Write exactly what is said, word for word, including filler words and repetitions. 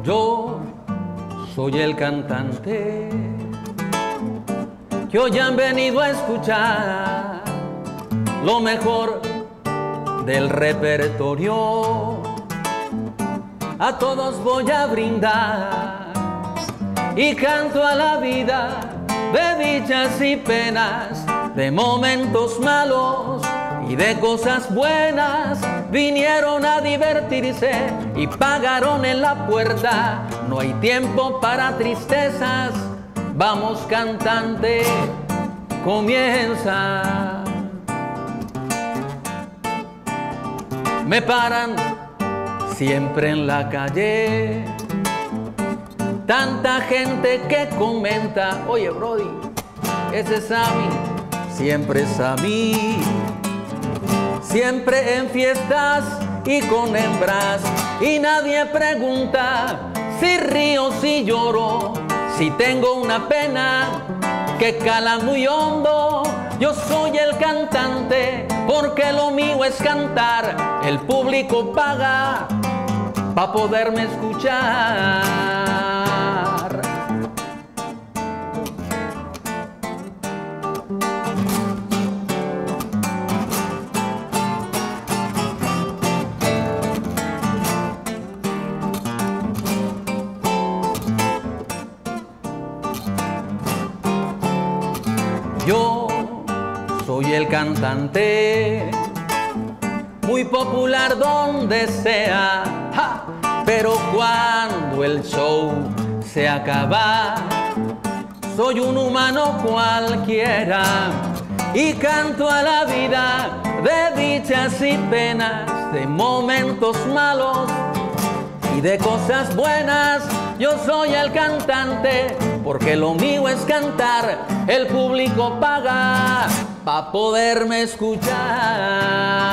Yo soy el cantante que hoy han venido a escuchar lo mejor del repertorio. A todos voy a brindar y canto a la vida de dichas y penas, de momentos malos y de cosas buenas. Vinieron a divertirse y pagaron en la puerta. No hay tiempo para tristezas. Vamos, cantante, comienza. Me paran siempre en la calle, tanta gente que comenta: oye, Brody, ese es Sammy, siempre es a mí. Siempre en fiestas y con hembras, y nadie pregunta si río, si lloro, si tengo una pena que cala muy hondo. Yo soy el cantante porque lo mío es cantar. El público paga pa' poderme escuchar. Yo soy el cantante, muy popular donde sea, ¡ja! Pero cuando el show se acaba, soy un humano cualquiera y canto a la vida de dichas y penas, de momentos malos y de cosas buenas. Yo soy el cantante porque lo mío es cantar. El público paga pa' poderme escuchar.